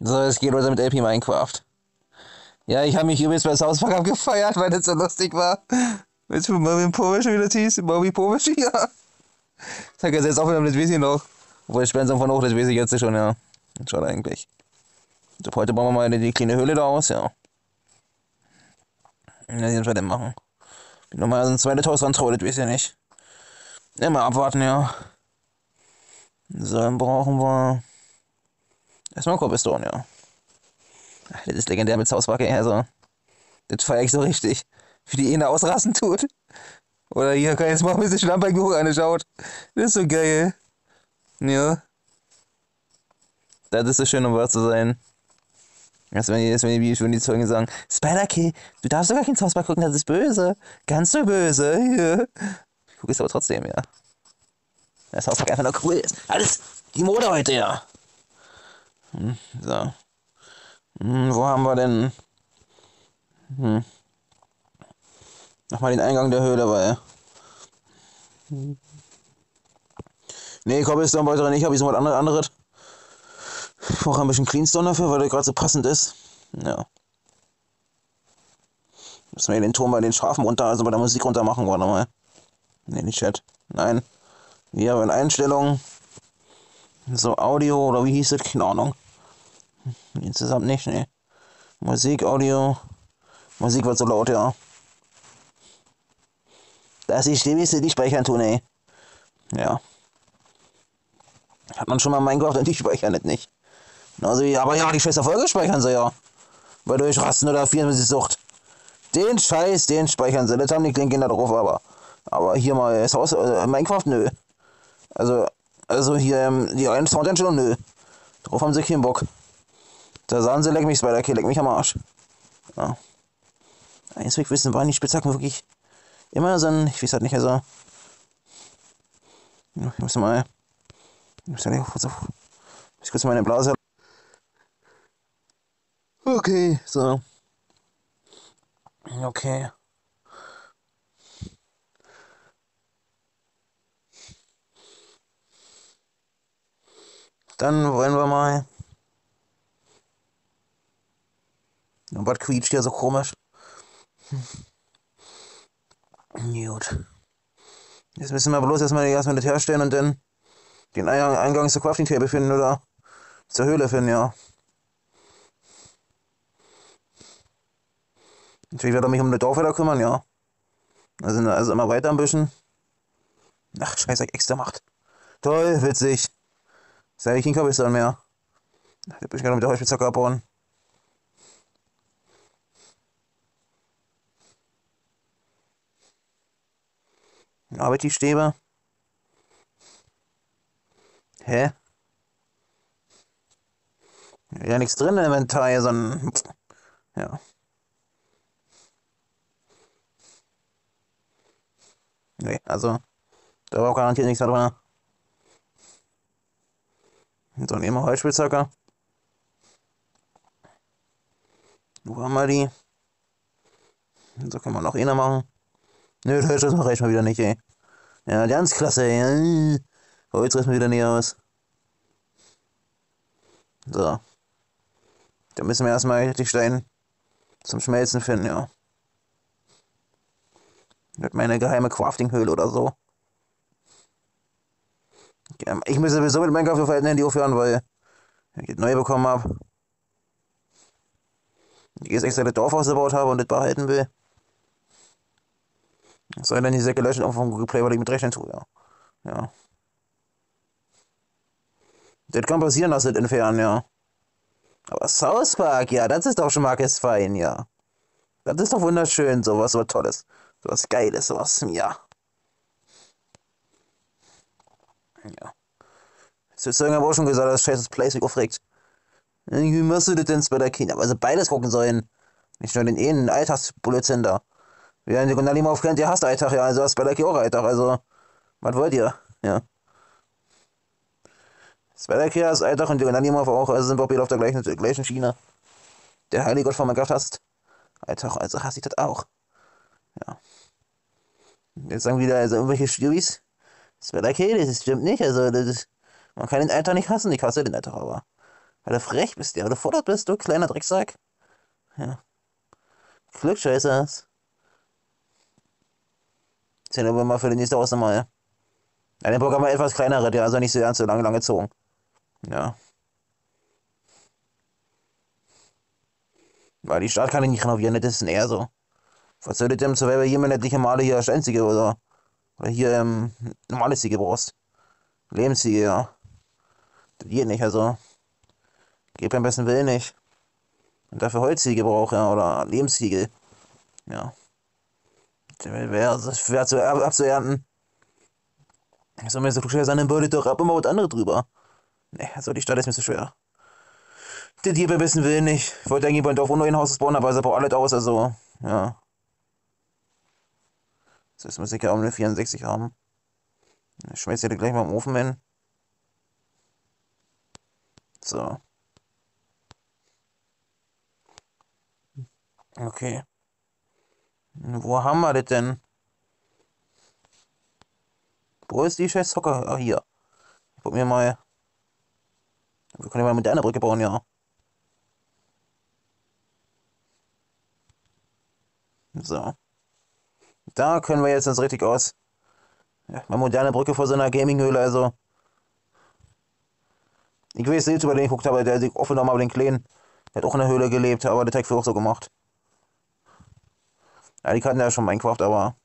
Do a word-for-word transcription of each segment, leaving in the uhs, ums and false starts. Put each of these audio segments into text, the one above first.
So, es geht weiter mit L P Minecraft. Ja, ich habe mich übelst bei South Park abgefeiert, weil das so lustig war. Mit Marvin Povisch, wie das hieß. Marvin Povisch, ja. Das hat er jetzt auch wieder mit Wisi noch. Obwohl, Spensum von hoch, das weiß ich jetzt schon, ja. Schade eigentlich. So, heute bauen wir mal die kleine Höhle da aus, ja. Ja, die wir denn machen. Wie nochmal so ein zweites Haus ran traut, das weiß ich nicht. Immer abwarten, ja. So, dann brauchen wir erstmal Cobblestone, ja. Ach, das ist legendär mit South Park, also. Das feier ich so richtig. Wie die eine ausrasten tut. Oder hier kann ich jetzt mal ein bisschen Schlammball genug anschaut. Das ist so geil. Ja. Das ist so schön, um wahr zu sein. Jetzt wenn die, jetzt, wenn die, wenn die Zeugen sagen, Spider-Key, du darfst sogar kein South Park gucken, das ist böse. Ganz so böse. Ja. Ich gucke es aber trotzdem, ja. Das South Park einfach nur cool ist. Alles die Mode heute, ja. Hm, so. Hm, wo haben wir denn? Hm. Nochmal den Eingang der Höhle, weil. Hm. Nee, Cobblestone wollte ich nicht, habe ich so was anderes. Ich brauche ein bisschen Cleanstone dafür, weil der gerade so passend ist. Ja. Müssen wir hier den Ton bei den Schafen runter, also bei der Musik runter machen, warte mal. Nee, nicht Chat. Nein. Hier in Einstellungen. So Audio oder wie hieß das? Keine Ahnung. Insgesamt nicht, ne. Musik, Audio. Musik wird so laut, ja. Dass ich die nicht speichern tun, ey. Ja. Hat man schon mal Minecraft und die speichern das nicht. Also, aber ja, die Schwester Folge speichern sie ja. Bei Durchrasten oder vierundzwanzig Sucht. Den Scheiß, den speichern sie. Das haben die kleinen Kinder drauf, aber. Aber hier mal das Haus, äh, Minecraft, nö. Also, also hier, ähm, die einen Soundeinstellung, nö. Drauf haben sie keinen Bock. Da sagen sie, leck mich Spider-Key, leck mich am Arsch. Ja. Eins will ich wissen, waren die Spitzhacken wirklich immer so ein, ich weiß halt nicht, also. Ich muss mal. Ich muss ja kurz auf. Ich kurz meine Blase. Okay, so. Okay. Dann wollen wir mal. Und was quietscht hier so komisch? Hm. Gut. Jetzt müssen wir bloß erstmal erstmal das herstellen und dann den Eingang zur Crafting Table finden oder zur Höhle finden, ja. Natürlich werde ich mich um das Dorf wieder kümmern, ja. Also, also immer weiter ein bisschen. Ach, scheiße, ich extra macht. Toll, witzig. Jetzt habe ich kein Cobblestone mehr. Da bin ich gerade mit der Holzspitzhacke abbauen. Aber die Stäbe. Hä? Ja, nichts drin im Inventar hier, sondern. Ja. Nee, also. Da war auch garantiert nichts mehr drin. So, nehmen wir Holzspitzhacke. Wo haben wir die? So können wir noch eine machen. Nö, das reicht mal wieder nicht, ey. Ja, ganz klasse, ey. Holz reißt mir wieder näher aus. So. Da müssen wir erstmal die Steine zum Schmelzen finden, ja. Mit meine geheime Crafting-Höhle oder so. Ich muss sowieso mit Minecraft auf alten Handy aufhören, weil ich das neue bekommen habe. Ich jetzt extra das Dorf ausgebaut habe und das behalten will. Soll dann die Säcke löschen auf vom Google Play, weil ich mit rechnen tue, ja. Ja. Das kann passieren, dass das entfernen, ja. Aber South Park, ja, das ist doch schon mal ganz fein, ja. Das ist doch wunderschön, sowas, was Tolles. Sowas Geiles, sowas, ja. Ja. Jetzt wird irgendwann auch schon gesagt, dass scheißes Place mich aufregt. Wie machst du das denn bei der Kinder? Also beides gucken sollen. Nicht nur den einen Alltagsblödsinn da. Wer den Gunnar auf kennt, der hasst Alltag, ja, also hast bei der auch Alltag, also. Was wollt ihr? Ja. Spider-Key ist Alltag und die Gunnar auch, also sind wir beide auf der gleichen, der gleichen Schiene. Der Heilige von Minecraft hasst Alltag, also hasse ich das auch. Ja. Jetzt sagen wieder also irgendwelche Stübis. Spider-Key, das stimmt nicht, also das ist, man kann den Alltag nicht hassen, ich hasse den Alltag aber. Weil du frech bist, ja. Weil du fordert bist, du kleiner Drecksack. Ja. Klugscheißer. Zehn aber mal für die nächste Ausnahme, ja. Ja, den Bock haben wir etwas kleinere, der also nicht so ganz so lange, lange gezogen. Ja. Weil die Stadt kann ich nicht renovieren, das ist eher so. Was soll das denn so, wenn jemand nicht normale hier Steinziege oder, oder hier ähm, normale Ziege brauchst? Lebensziege, ja. Das geht nicht, also. Geht beim besten Willen nicht. Und dafür Holzziege brauche, ja, oder Lebensziegel. Ja. Das wäre schwer zu abzuernten. So, mir so schwer sein, dann würde doch ab immer was anderes drüber. Ne, also die Stadt ist mir so schwer. Das hier beim besten Willen nicht. Ich wollte eigentlich bei Dorf ohne ein Haus bauen, aber es sieht alles aus, also, ja. Das muss ich ja auch eine vierundsechzig haben. Ich schmeiß dir gleich mal im Ofen hin. So. Okay. Wo haben wir das denn? Wo ist die scheiß Soccer? Ah, hier. Ich guck mir mal. Wir können ja mal mit der Brücke bauen, ja. So. Da können wir jetzt uns richtig aus. Ja, eine moderne Brücke vor so einer Gaming-Höhle, also. Ich weiß nicht, über den ich geguckt habe, der sich offen nochmal über den Kleinen. Der hat auch in der Höhle gelebt, aber der hat für auch so gemacht. Ja, die kannten ja schon Minecraft, aber.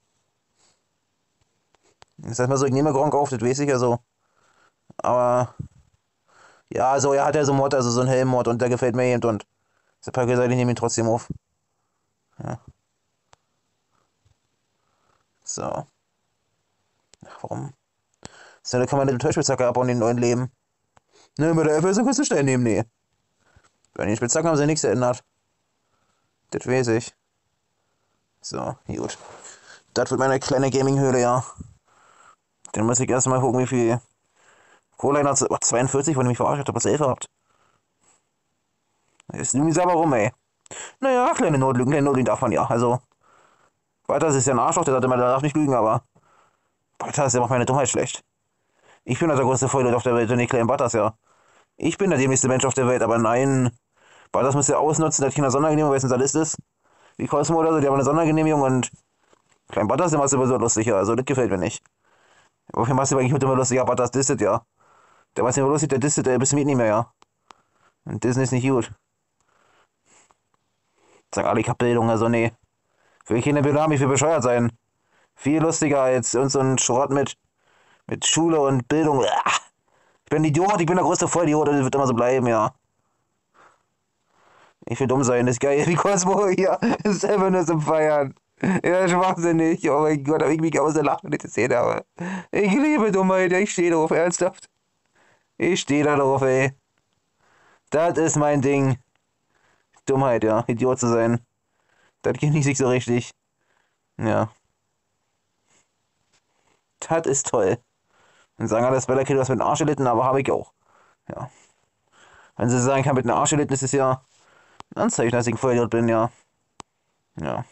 Das heißt mal so, ich nehme Gronk auf, das weiß ich ja so. Aber. Ja, also er hat ja so einen Mod, also so einen Helm-Mod und der gefällt mir eben und. Deshalb gesagt, ich nehme ihn trotzdem auf. Ja. So. Ach, warum? So, da kann man den Teufelspitzhacke abbauen in den neuen Leben. Ne, mit der F S kannst du Stein nehmen, nee. Bei den Spitzhacken haben sie nichts geändert. Das weiß ich. So, gut. Das wird meine kleine Gaming-Höhle, ja. Dann muss ich erstmal gucken, wie viel Kohle hat. zweiundvierzig, wenn ihr mich verarscht habt, was elf habt. Jetzt lügen sie aber rum, ey. Naja, kleine Notlügen, kleine Notlügen darf man ja. Also, weiter ist ja ein Arschloch, der sagt immer, der darf nicht lügen, aber Butters, der macht meine Dummheit schlecht. Ich bin der größte Vollidiot auf der Welt und nicht klein Butters, ja. Ich bin der dämlichste Mensch auf der Welt, aber nein. Butters müsst ihr ausnutzen, der hat keine Sondergenehmigung, weil es ein Sadist ist. Wie Cosmo oder so, die haben eine Sondergenehmigung und klein Butters, der macht es immer so lustig, ja. Also, das gefällt mir nicht. Wofür machst du eigentlich mit immer lustig? Ja, Butters disset, ja. Der macht immer lustig, der disset, der bis mit nicht mehr, ja. Und Disney ist nicht gut. Sag alle, ich hab Bildung, also nee. Will ich keine Bildung haben, ich will bescheuert sein. Viel lustiger als uns so ein Schrott mit, mit Schule und Bildung. Ich bin ein Idiot, ich bin der größte Vollidiot, das wird immer so bleiben, ja. Ich will dumm sein, das ist geil, wie Cosmo hier. Das ist einfach nur zum Feiern. Ja, schwachsinnig. Oh mein Gott, hab ich mich aus der Lache nicht gesehen, aber. Ich liebe Dummheit, ich stehe drauf, ernsthaft. Ich stehe da drauf, ey. Das ist mein Ding. Dummheit, ja. Idiot zu sein. Das genieße ich so richtig. Ja. Das ist toll. Dann sagen alle, das Bella Kid, du hast mit einem Arsch gelitten, aber habe ich auch. Ja. Wenn sie sagen, ich habe mit einem Arsch gelitten, ist es ja ein Anzeichen, dass ich ein Vollidiot bin, ja. Ja.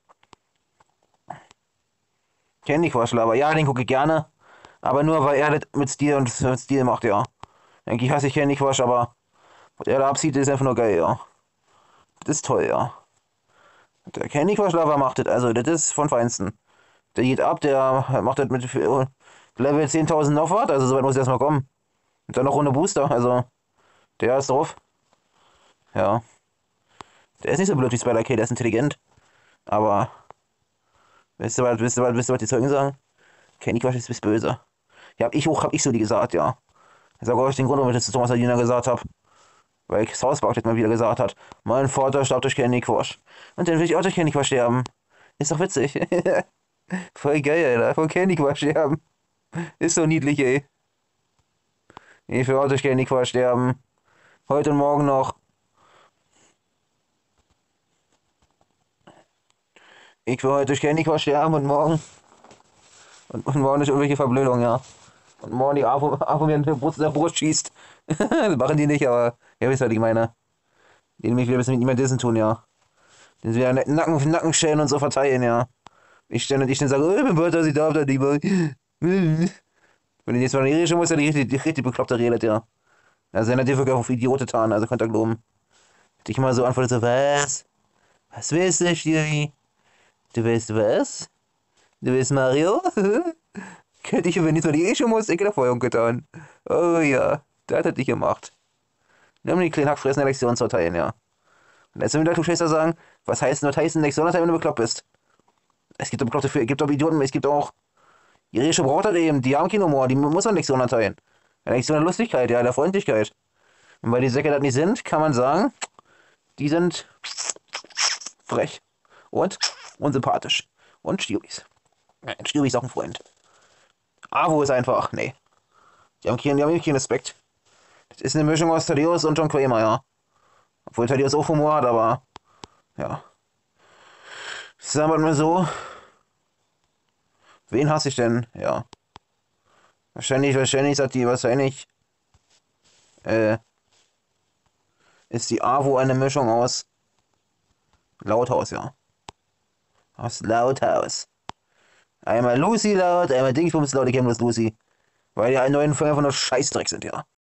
Kenn ich Waschel, aber ja, den gucke ich gerne. Aber nur, weil er das mit Stil und mit Stil macht, ja. Eigentlich hasse ich Candy Crush, aber was er da abzieht, ist einfach nur geil, ja. Das ist toll, ja. Der Candy Crush Lover macht das, also das ist von Feinsten. Der geht ab, der macht das mit Level zehntausend noch was, also soweit muss ich erstmal kommen. Und dann noch ohne Booster, also der ist drauf. Ja. Der ist nicht so blöd wie Spider-K, der ist intelligent. Aber wisst ihr was, wisst ihr was, wisst ihr, was die Zeugen sagen? Candy Crush ist bis böse. Ja, hab ich auch, hab ich so die gesagt, ja. Ich sage euch den Grund, warum ich das zu Thomas Adina gesagt habe. Weil ich South Park jetzt mal wieder gesagt hat. Mein Vater starb durch Candy Crush. Und dann will ich auch durch Candy Crush sterben. Ist doch witzig. Voll geil, Alter. Von Candy Crush sterben. Ist so niedlich, ey. Ich will auch durch Candy Crush sterben. Heute und morgen noch. Ich will heute durch Candy Crush sterben und morgen. Und, und morgen durch irgendwelche Verblödung, ja. Und morgen die Afro, Afro mir in der Brust, der Brust schießt. Das machen die nicht, aber ihr wisst, was ich meine. Die nämlich wieder ein bisschen mit niemand Dissen tun, ja. Den wieder Nacken, Nackenschellen und so verteilen, ja. Ich stelle ich dann sage, oh, ich bin Wörter, sie darf da lieber. Wenn ich jetzt mal die Rede muss, ja die richtig, die richtig bekloppte redet, ja. Also, er hat dir wirklich auf Idiot getan, also könnt ihr glauben. Hätte ich mal so antwortet, so, was? Was willst du, Stiri? Du willst was? Du willst Mario? Könnte ich übernehmen, weil ich eh schon Musik in der Feuerung getan. Oh ja, das hätte ich gemacht. Nur um die kleinen Hackfressen eine Lektion zu erteilen, ja. Und jetzt will der Klugscheißer sagen, was heißt nur heißen Lektion erteilen, wenn du bekloppt bist? Es gibt doch Bekloppte, es gibt doch Idioten, es gibt auch irische Brauter eben, die haben keinen Humor, die muss man Lektion erteilen. Eine Lektion der Lustigkeit, ja, der Freundlichkeit. Und weil die Säcke das nicht sind, kann man sagen, die sind frech und unsympathisch. Und Stiris. Ein Stiri ist auch ein Freund. Avo ist einfach, nee. Die haben keinen, die haben keinen Respekt. Das ist eine Mischung aus Thaddeus und John Kramer, ja. Obwohl Thaddeus auch Humor hat, aber ja. Sagen wir mal so. Wen hasse ich denn? Ja. Wahrscheinlich, wahrscheinlich sagt die, wahrscheinlich äh, ist die Avo eine Mischung aus Lauthaus, ja. Aus Lauthaus. Einmal Lucy laut, einmal Dingsbums laut, ich kenne bloß Lucy. Weil die neuen Folgen von der Scheißdreck sind, ja.